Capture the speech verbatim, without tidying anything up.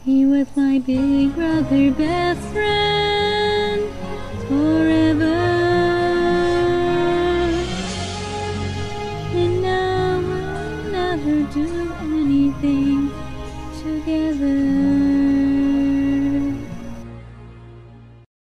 He was my big brother, best friend, forever. And now I'll never do anything